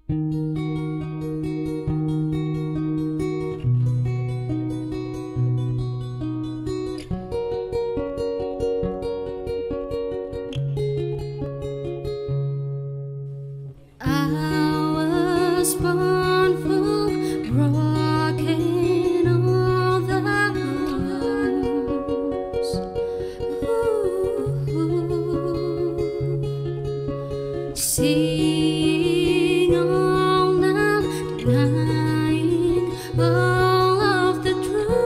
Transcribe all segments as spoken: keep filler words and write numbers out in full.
Seeing all now, denying all of the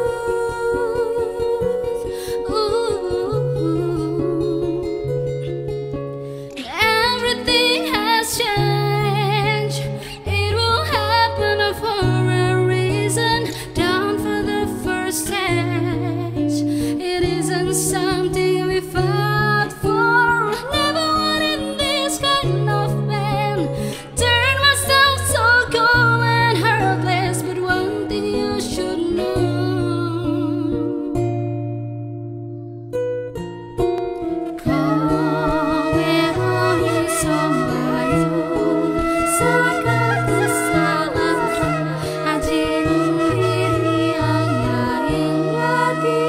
truth. Ooh. Everything has changed. It will happen for a reason. Down for the first stage. It isn't something we fought for. Never wanted this kind of man. Turn myself so cold and heartless. But one thing you should know. Kau somebody sakit kesalahan. Ajirin diri yang lain lagi.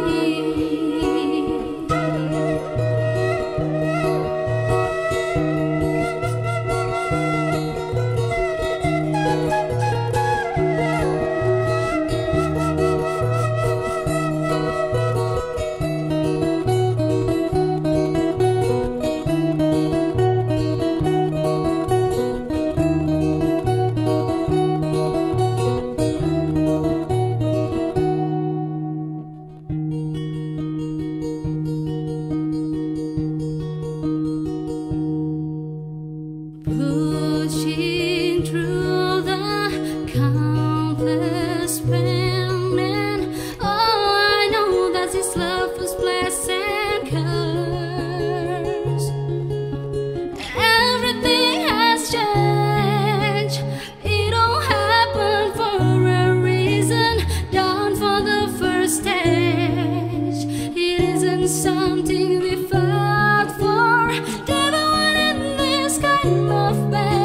Pushing through the countless pain, and all I know that this love was blessed and cursed. Everything has changed. It all happened for a reason. Down for the first stage. It isn't something we fought for. Never wanted this kind of man.